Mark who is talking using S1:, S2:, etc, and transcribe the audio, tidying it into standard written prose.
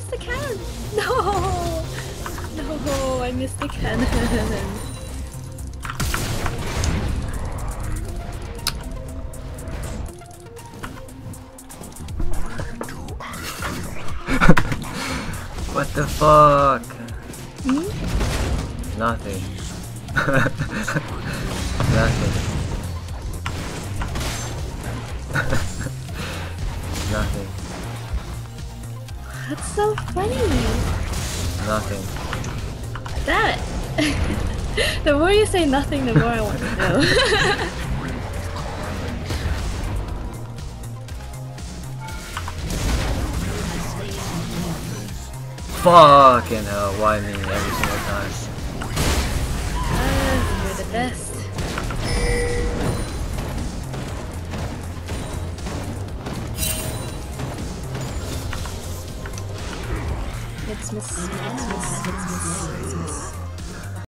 S1: missed the cannon! No! No, I missed the cannon.
S2: What the fuck?
S1: Hmm?
S2: Nothing. Nothing. Nothing.
S1: That's so funny.
S2: Nothing.
S1: That. The more you say nothing, the more I want to know.
S2: Fucking hell, why me every single time?
S1: You're the best. It's miss.